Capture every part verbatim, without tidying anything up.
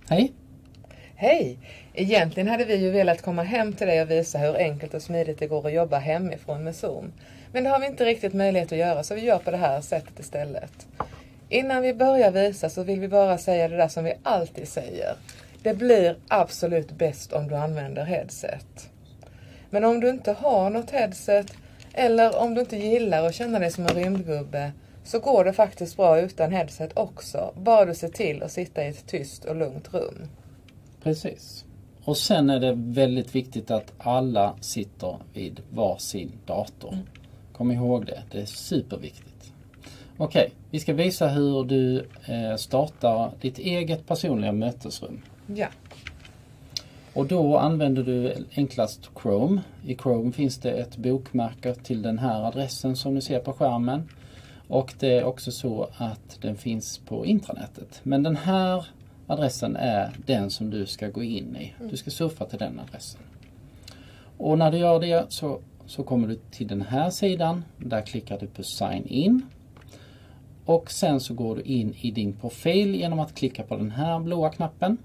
Hej! Hej! Egentligen hade vi ju velat komma hem till dig och visa hur enkelt och smidigt det går att jobba hemifrån med Zoom. Men det har vi inte riktigt möjlighet att göra, så vi gör på det här sättet istället. Innan vi börjar visa så vill vi bara säga det där som vi alltid säger. Det blir absolut bäst om du använder headset. Men om du inte har något headset eller om du inte gillar att känna dig som en rymdgubbe, så går det faktiskt bra utan headset också. Bara du ser till att sitta i ett tyst och lugnt rum. Precis. Och sen är det väldigt viktigt att alla sitter vid varsin dator. Mm. Kom ihåg det, det är superviktigt. Okej, vi ska visa hur du eh, startar ditt eget personliga mötesrum. Ja. Och då använder du enklast Chrome. I Chrome finns det ett bokmärke till den här adressen som du ser på skärmen. Och det är också så att den finns på intranätet. Men den här adressen är den som du ska gå in i. Du ska surfa till den adressen. Och när du gör det så, så kommer du till den här sidan. Där klickar du på sign in. Och sen så går du in i din profil genom att klicka på den här blåa knappen.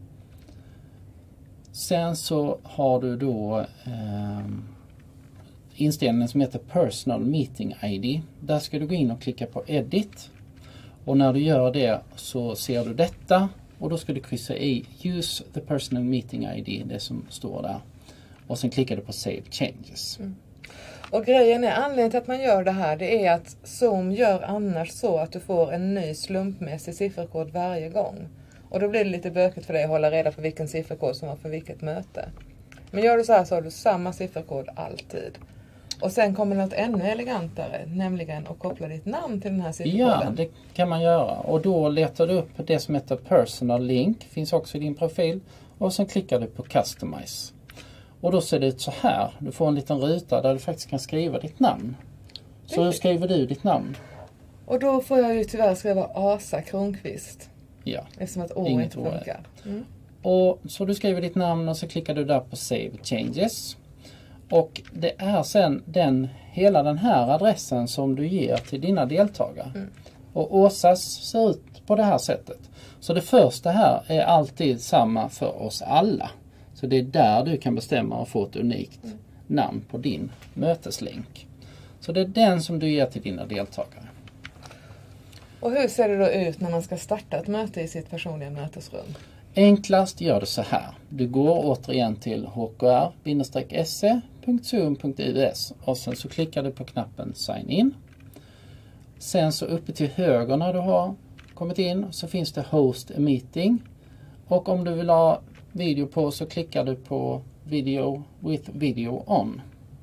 Sen så har du då eh, inställningen som heter Personal Meeting I D. Där ska du gå in och klicka på Edit. Och när du gör det så ser du detta. Och då ska du kryssa i Use the Personal Meeting I D, det som står där. Och sen klickar du på Save Changes. Mm. Och grejen är, anledningen till att man gör det här, det är att Zoom gör annars så att du får en ny slumpmässig sifferkod varje gång. Och då blir det lite bökigt för dig att hålla reda på vilken sifferkod som var för vilket möte. Men gör du så här så har du samma sifferkod alltid. Och sen kommer något ännu elegantare, nämligen att koppla ditt namn till den här sifferkoden. Ja, det kan man göra. Och då letar du upp det som heter Personal Link, finns också i din profil. Och sen klickar du på Customize. Och då ser det ut så här. Du får en liten ruta där du faktiskt kan skriva ditt namn. Så hur skriver du ditt namn? Och då får jag ju tyvärr skriva Asa Kronqvist. Ja. Eftersom att å inte funkar. Mm. Och så du skriver ditt namn och så klickar du där på Save Changes. Och det är sen den, hela den här adressen som du ger till dina deltagare. Mm. Och Åsas ser ut på det här sättet. Så det första här är alltid samma för oss alla. Så det är där du kan bestämma och få ett unikt mm. namn på din möteslänk. Så det är den som du ger till dina deltagare. Och hur ser det då ut när man ska starta ett möte i sitt personliga mötesrum? Enklast gör det så här. Du går återigen till h k r s e punkt zoom punkt u s och sen så klickar du på knappen Sign In. Sen så uppe till höger när du har kommit in så finns det Host a Meeting. Och om du vill ha video på så klickar du på Video with Video On.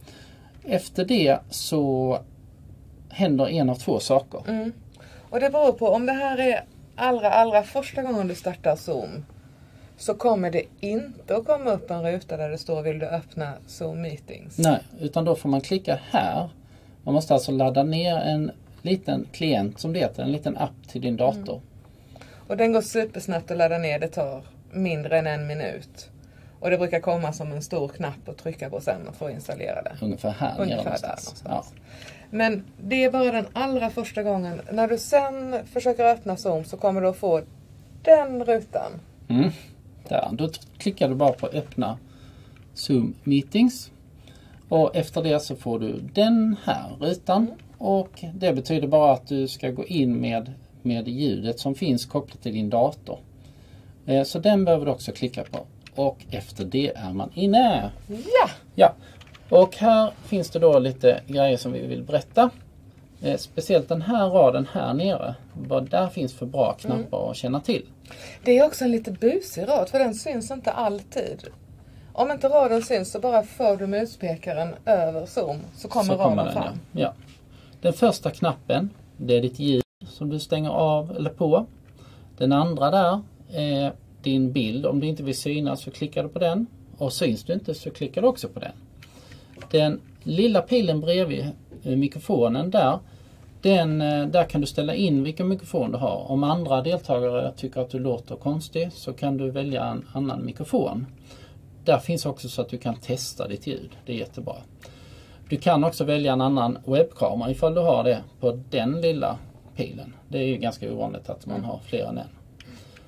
Efter det så händer en av två saker. Mm. Och det beror på, om det här är allra, allra första gången du startar Zoom, så kommer det inte att komma upp en ruta där det står vill du öppna Zoom Meetings. Nej, utan då får man klicka här. Man måste alltså ladda ner en liten klient som det heter, en liten app till din dator. Mm. Och den går supersnabbt att ladda ner, det tar mindre än en minut. Och det brukar komma som en stor knapp att trycka på sen och få installera det. Ungefär här. Ungefär där någonstans. Ja. Men det är bara den allra första gången. När du sen försöker öppna Zoom så kommer du att få den rutan. Mm. Där. Då klickar du bara på öppna Zoom Meetings. Och efter det så får du den här rutan. Mm. Och det betyder bara att du ska gå in med, med ljudet som finns kopplat till din dator. Eh, så den behöver du också klicka på. Och efter det är man inne. Ja! Ja. Och här finns det då lite grejer som vi vill berätta. Eh, speciellt den här raden här nere. Vad där finns för bra knappar mm. att känna till. Det är också en lite busig rad, för den syns inte alltid. Om inte raden syns så bara för du muspekaren över Zoom så kommer så raden kommer den, fram. Ja. Ja. Den första knappen, det är ditt ljud som du stänger av eller på. Den andra där är din bild. Om du inte vill synas så klickar du på den. Och syns du inte så klickar du också på den. Den lilla pilen bredvid mikrofonen där, den, där kan du ställa in vilken mikrofon du har. Om andra deltagare tycker att du låter konstig så kan du välja en annan mikrofon. Där finns också så att du kan testa ditt ljud. Det är jättebra. Du kan också välja en annan webbkamera ifall du har det på den lilla pilen. Det är ju ganska ovanligt att man har fler än en.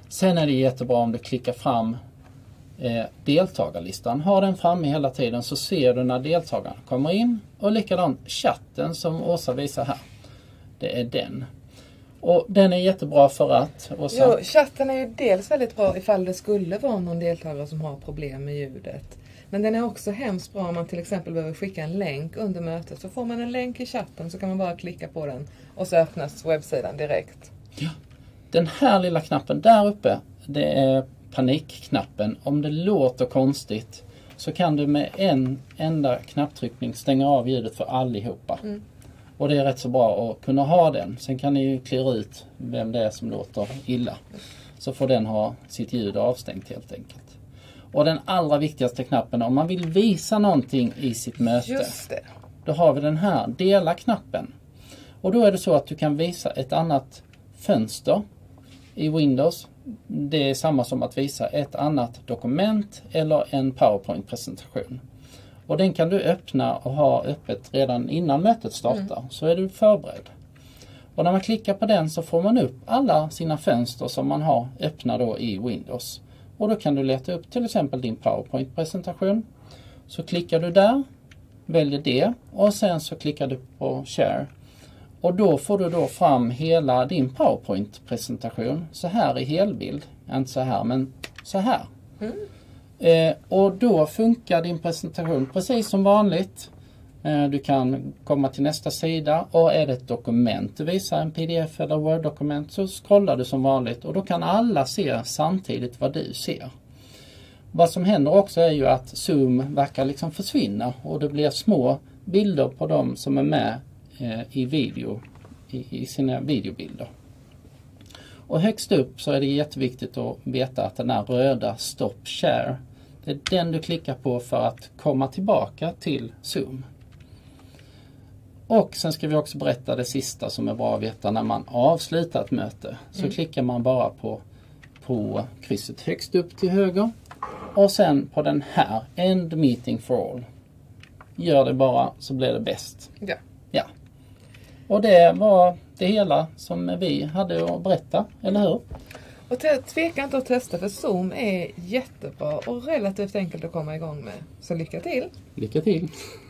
Sen är det jättebra om du klickar fram eh, deltagarlistan. Har den framme hela tiden så ser du när deltagarna kommer in. Och likadant chatten som Åsa visar här. Det är den. Och den är jättebra för att... Åsa, jo, chatten är ju dels väldigt bra ifall det skulle vara någon deltagare som har problem med ljudet. Men den är också hemskt bra om man till exempel behöver skicka en länk under mötet. Så får man en länk i chatten så kan man bara klicka på den och så öppnas webbsidan direkt. Ja. Den här lilla knappen där uppe, det är panikknappen. Om det låter konstigt så kan du med en enda knapptryckning stänga av ljudet för allihopa. Mm. Och det är rätt så bra att kunna ha den. Sen kan ni ju klira ut vem det är som låter illa. Så får den ha sitt ljud avstängt helt enkelt. Och den allra viktigaste knappen om man vill visa någonting i sitt möte. Just det. Då har vi den här, dela-knappen. Och då är det så att du kan visa ett annat fönster i Windows. Det är samma som att visa ett annat dokument eller en PowerPoint-presentation. Och den kan du öppna och ha öppet redan innan mötet startar. Mm. Så är du förberedd. Och när man klickar på den så får man upp alla sina fönster som man har öppna då i Windows. Och då kan du leta upp till exempel din PowerPoint-presentation. Så klickar du där, väljer det och sen så klickar du på Share. Och då får du då fram hela din PowerPoint-presentation så här i helbild. Inte så här men så här. Mm. Eh, och då funkar din presentation precis som vanligt. Eh, du kan komma till nästa sida och är det ett dokument du visar, en P D F eller Word-dokument, så scrollar du som vanligt och då kan alla se samtidigt vad du ser. Vad som händer också är ju att Zoom verkar liksom försvinna och det blir små bilder på dem som är med eh, i video, i, i sina videobilder. Och högst upp så är det jätteviktigt att veta att den här röda Stop Share, det är den du klickar på för att komma tillbaka till Zoom. Och sen ska vi också berätta det sista som är bra att veta när man avslutar ett möte. Så mm. klickar man bara på, på krysset högst upp till höger. Och sen på den här, End Meeting for All. Gör det bara så blir det bäst. Ja. Ja. Och det var det hela som vi hade att berätta, eller hur? Och tveka inte att testa för Zoom är jättebra och relativt enkelt att komma igång med. Så lycka till! Lycka till!